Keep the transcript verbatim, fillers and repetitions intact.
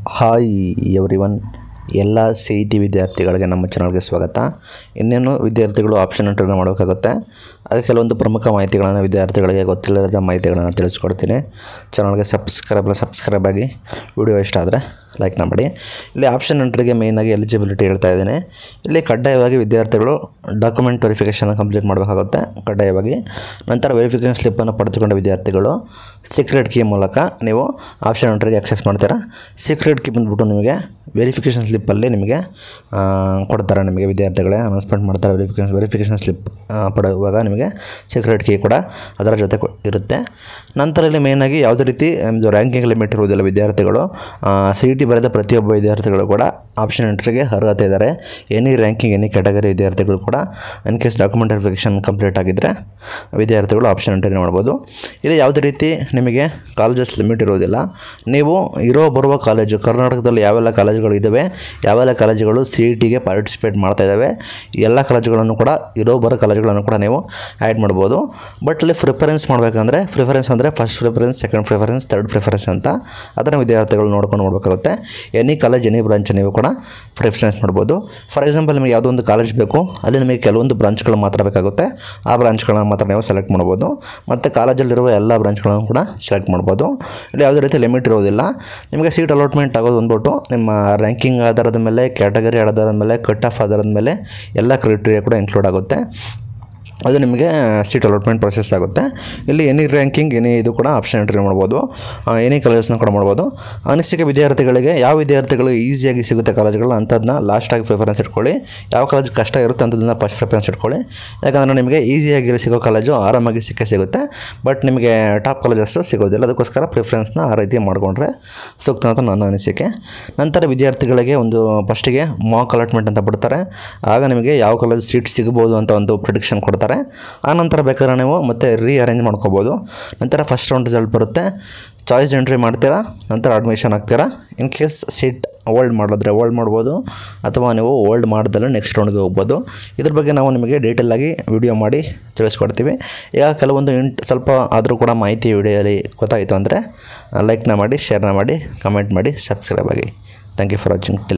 Hi everyone, ಎಲ್ಲ C E T ವಿದ್ಯಾರ್ಥಿಗಳಿಗೆ ನಮ್ಮ ಚಾನಲ್ಗೆ ಸ್ವಾಗತ. ಇನ್ನೇನು ವಿದ್ಯಾರ್ಥಿಗಳು ಆಪ್ಷನ್ ಎಂಟ್ರಿನ ಮಾಡಬೇಕಾಗುತ್ತೆ. ಅದಕ್ಕೆ ಕೆಲವೊಂದು ಪ್ರಮುಖ ಮಾಹಿತಿಗಳನ್ನು ವಿದ್ಯಾರ್ಥಿಗಳಿಗೆ ಗೊತ್ತಿಲ್ಲದ ಮಾಹಿತಿಗಳನ್ನು ತಿಳಿಸ್ಕೊಡ್ತೀನಿ. ಚಾನಲ್ಗೆ ಸಬ್ಸ್ಕ್ರೈಬ್ ಸಬ್ಸ್ಕ್ರೈಬ್ ಆಗಿ, ವಿಡಿಯೋ ಇಷ್ಟ ಆದರೆ ಲೈಕ್ನ ಮಾಡಿ. ಇಲ್ಲಿ ಆಪ್ಷನ್ ಎಂಟ್ರಿಗೆ ಮೇಯ್ನಾಗಿ ಎಲಿಜಿಬಿಲಿಟಿ ಹೇಳ್ತಾ ಇದ್ದೀನಿ. ಇಲ್ಲಿ ಕಡ್ಡಾಯವಾಗಿ ವಿದ್ಯಾರ್ಥಿಗಳು ಡಾಕ್ಯುಮೆಂಟ್ ವೆರಿಫಿಕೇಷನ್ ಕಂಪ್ಲೀಟ್ ಮಾಡಬೇಕಾಗುತ್ತೆ ಕಡ್ಡಾಯವಾಗಿ. ನಂತರ ವೆರಿಫಿಕೇಷನ್ ಸ್ಲಿಪ್ಪನ್ನು ಪಡೆದುಕೊಂಡ ವಿದ್ಯಾರ್ಥಿಗಳು ಸೀಕ್ರೆಟ್ ಕೀ ಮೂಲಕ ನೀವು ಆಪ್ಷನ್ ಎಂಟ್ರಿಗೆ ಆಕ್ಸೆಸ್ ಮಾಡ್ತೀರಾ. ಸೀಕ್ರೆಟ್ ಕೀ ಬಂದುಬಿಟ್ಟು ನಿಮಗೆ ವೆರಿಫಿಕೇಷನ್ ಸ್ಲಿಪ್ಪಲ್ಲಿ ನಿಮಗೆ ಕೊಡ್ತಾರೆ. ನಿಮಗೆ ವಿದ್ಯಾರ್ಥಿಗಳೇ ಅನೌನ್ಸ್ಮೆಂಟ್ ಮಾಡ್ತಾರೆ. ವೆರಿಫಿಕೇಷನ್ ವೆರಿಫಿಕೇಷನ್ ಸ್ಲಿಪ್ ಪಡೆಯುವಾಗ ನಿಮಗೆ ಸೀಕ್ರೆಟ್ ಕೀ ಕೂಡ ಅದರ ಜೊತೆ ಇರುತ್ತೆ. ನಂತರ ಇಲ್ಲಿ ಮೇಯ್ನಾಗಿ ಯಾವುದೇ ರೀತಿ ಒಂದು ರ್ಯಾಂಕಿಂಗ್ ಲಿಮಿಟ್ ಇರುವುದಿಲ್ಲ. ವಿದ್ಯಾರ್ಥಿಗಳು ಸಿ ಇ ಟಿ ಬರೆದ ಪ್ರತಿಯೊಬ್ಬ ವಿದ್ಯಾರ್ಥಿಗಳು ಕೂಡ ಆಪ್ಷನ್ ಎಂಟ್ರಿಗೆ ಅರ್ಹತೆ ಇದ್ದಾರೆ. ಎನಿ ರ್ಯಾಂಕಿಂಗ್ ಎನಿ ಕ್ಯಾಟಗರಿ ವಿದ್ಯಾರ್ಥಿಗಳು ಕೂಡ in case document verification complete ಆಗಿದ್ದರೆ ವಿದ್ಯಾರ್ಥಿಗಳು ಆಪ್ಷನ್ ಎಂಟ್ರಿ ಮಾಡ್ಬೋದು. ಇಲ್ಲಿ ಯಾವುದೇ ರೀತಿ ನಿಮಗೆ ಕಾಲೇಜಸ್ ಲಿಮಿಟ್ ಇರೋದಿಲ್ಲ. ನೀವು ಇರೋ ಬರುವ ಕಾಲೇಜು ಕರ್ನಾಟಕದಲ್ಲಿ ಯಾವೆಲ್ಲ ಕಾಲೇಜುಗಳು ಇದ್ದಾವೆ, ಯಾವೆಲ್ಲ ಕಾಲೇಜುಗಳು ಸಿ ಇ ಟಿಗೆ ಪಾರ್ಟಿಸಿಪೇಟ್ ಮಾಡ್ತಾ ಇದ್ದಾವೆ, ಎಲ್ಲ ಕಾಲೇಜುಗಳನ್ನು ಕೂಡ ಇರೋ ಬರೋ ಕಾಲೇಜುಗಳನ್ನು ಕೂಡ ನೀವು ಆ್ಯಡ್ ಮಾಡ್ಬೋದು. ಬಟ್ ಇಲ್ಲಿ ಪ್ರಿಫರೆನ್ಸ್ ಮಾಡಬೇಕಂದ್ರೆ ಪ್ರಿಫರೆನ್ಸ್ ಅಂದರೆ first preference, second preference, third preference ಅಂತ ಅದನ್ನು ವಿದ್ಯಾರ್ಥಿಗಳು ನೋಡ್ಕೊಂಡು ಮಾಡಬೇಕಾಗುತ್ತೆ. ಎನಿ ಕಾಲೇಜ್ ಎನಿ ಬ್ರಾಂಚ್ ನೀವು ಕೂಡ ಪ್ರಿಫರೆನ್ಸ್ ಮಾಡ್ಬೋದು. ಫಾರ್ ಎಕ್ಸಾಂಪಲ್ ನಿಮಗೆ ಯಾವುದೋ ಒಂದು ಕಾಲೇಜ್ ಬೇಕು, ಅಲ್ಲಿ ನಿಮಗೆ ಕೆಲವೊಂದು ಬ್ರಾಂಚ್ಗಳು ಮಾತ್ರ ಬೇಕಾಗುತ್ತೆ. ಆ ಬ್ರಾಂಚ್ಗಳನ್ನು ಮಾತ್ರ ನೀವು ಸೆಲೆಕ್ಟ್ ಮಾಡ್ಬೋದು. ಮತ್ತು ಕಾಲೇಜಲ್ಲಿರುವ ಎಲ್ಲ ಬ್ರಾಂಚ್ಗಳನ್ನು ಕೂಡ ಸೆಲೆಕ್ಟ್ ಮಾಡ್ಬೋದು. ಇಲ್ಲಿ ಯಾವುದೇ ರೀತಿ ಲಿಮಿಟ್ ಇರೋದಿಲ್ಲ. ನಿಮಗೆ ಸೀಟ್ ಅಲಾಟ್ಮೆಂಟ್ ಆಗೋದು ಬಂದ್ಬಿಟ್ಟು ನಿಮ್ಮ ರ್ಯಾಂಕಿಂಗ್ ಆಧಾರದ ಮೇಲೆ, ಕ್ಯಾಟಗರಿ ಆಧಾರದ ಮೇಲೆ, ಕಟ್ ಆಫ್ ಆಧಾರದ ಮೇಲೆ ಎಲ್ಲ ಕ್ರೈಟೀರಿಯಾ ಕೂಡ ಇನ್ಕ್ಲೂಡ್ ಆಗುತ್ತೆ. ಅದು ನಿಮಗೆ ಸೀಟ್ ಅಲಾಟ್ಮೆಂಟ್ ಪ್ರೊಸೆಸ್ ಆಗುತ್ತೆ. ಇಲ್ಲಿ ಎನಿ ರ್ಯಾಂಕಿಂಗ್ ಎನಿ ಇದು ಕೂಡ ಆಪ್ಷನ್ ಎಂಟ್ರಿ ಮಾಡ್ಬೋದು. ಎನಿ ಕಾಲೇಜಸ್ನ ಕೂಡ ಮಾಡ್ಬೋದು. ಅನಿಸಿಕೆ ವಿದ್ಯಾರ್ಥಿಗಳಿಗೆ ಯಾವ ವಿದ್ಯಾರ್ಥಿಗಳಿಗೆ ಈಸಿಯಾಗಿ ಸಿಗುತ್ತೆ ಕಾಲೇಜುಗಳು ಅಂಥದ್ದನ್ನ ಲಾಸ್ಟಾಗಿ ಪ್ರಿಫರೆನ್ಸ್ ಇಟ್ಕೊಳ್ಳಿ. ಯಾವ ಕಾಲೇಜ್ ಕಷ್ಟ ಇರುತ್ತೆ ಅಂಥದ್ದನ್ನ ಫಸ್ಟ್ ಪ್ರಿಫರೆನ್ಸ್ ಇಟ್ಕೊಳ್ಳಿ. ಯಾಕಂದರೆ ನಿಮಗೆ ಈಸಿಯಾಗಿ ಸಿಗೋ ಕಾಲೇಜು ಆರಾಮಾಗಿ ಸಿಕ್ಕೇ ಸಿಗುತ್ತೆ. ಬಟ್ ನಿಮಗೆ ಟಾಪ್ ಕಾಲೇಜಸ್ಸು ಸಿಗೋದಿಲ್ಲ. ಅದಕ್ಕೋಸ್ಕರ ಪ್ರಿಫರೆನ್ಸ್ನ ಆ ರೀತಿ ಮಾಡಿಕೊಂಡ್ರೆ ಸೂಕ್ತ ಅಂತ ನನ್ನ ಅನಿಸಿಕೆ. ನಂತರ ವಿದ್ಯಾರ್ಥಿಗಳಿಗೆ ಒಂದು ಫಸ್ಟಿಗೆ ಮಾಕ್ ಅಲಾಟ್ಮೆಂಟ್ ಅಂತ ಬಿಡ್ತಾರೆ. ಆಗ ನಿಮಗೆ ಯಾವ ಕಾಲೇಜ್ ಸೀಟ್ ಸಿಗ್ಬೋದು ಅಂತ ಒಂದು ಪ್ರಿಡಿಕ್ಷನ್ ಕೊಡ್ತಾರೆ. ಆನಂತರ ಬೇಕಾದ್ರೆ ನೀವು ಮತ್ತೆ ರೀಅರೇಂಜ್ ಮಾಡ್ಕೋಬೋದು. ನಂತರ ಫಸ್ಟ್ ರೌಂಡ್ ರಿಸಲ್ಟ್ ಬರುತ್ತೆ, ಚಾಯ್ಸ್ ಎಂಟ್ರಿ ಮಾಡ್ತೀರಾ, ನಂತರ ಅಡ್ಮಿಷನ್ ಆಗ್ತೀರಾ. ಇನ್ ಕೇಸ್ ಸೀಟ್ ಓಲ್ಡ್ ಮಾಡಿದ್ರೆ ಓಲ್ಡ್ ಮಾಡ್ಬೋದು, ಅಥವಾ ನೀವು ಓಲ್ಡ್ ಮಾಡಿದ್ರೆ ನೆಕ್ಸ್ಟ್ ರೌಂಡ್ಗೆ ಹೋಗ್ಬೋದು. ಇದ್ರ ಬಗ್ಗೆ ನಾವು ನಿಮಗೆ ಡೀಟೇಲಾಗಿ ವಿಡಿಯೋ ಮಾಡಿ ತಿಳಿಸ್ಕೊಡ್ತೀವಿ. ಈಗ ಕೆಲವೊಂದು ಇಂಟ್ ಸ್ವಲ್ಪ ಆದರೂ ಕೂಡ ಮಾಹಿತಿ ವಿಡಿಯೋಲಿ ಗೊತ್ತಾಯಿತು ಅಂದರೆ ಲೈಕ್ನ ಮಾಡಿ, ಶೇರ್ನ ಮಾಡಿ, ಕಮೆಂಟ್ ಮಾಡಿ, ಸಬ್ಸ್ಕ್ರೈಬ್ ಆಗಿ. Thank you for watching.